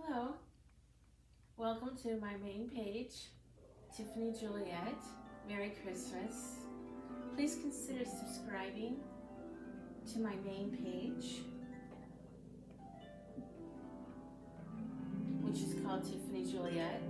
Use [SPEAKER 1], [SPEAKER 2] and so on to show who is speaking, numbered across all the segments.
[SPEAKER 1] Hello, welcome to my main page, Tiffany Juliet. Merry Christmas. Please consider subscribing to my main page, which is called Tiffany Juliet.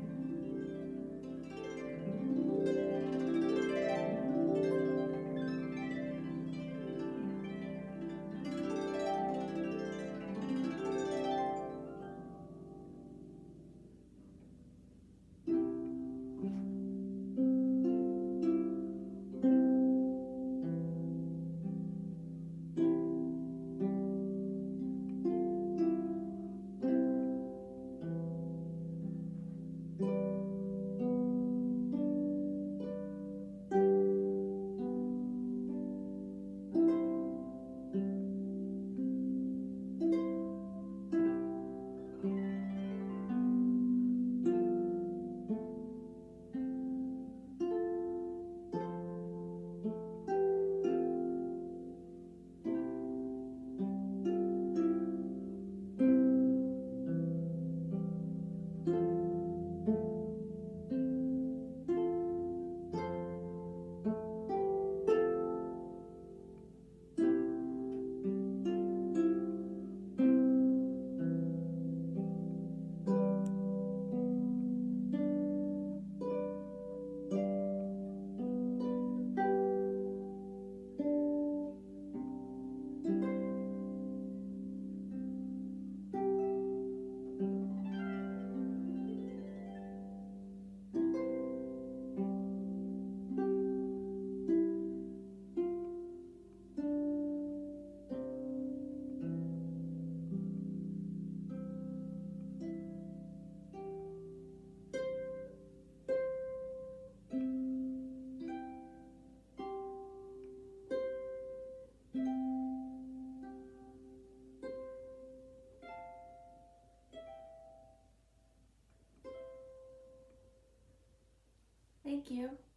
[SPEAKER 1] Thank you.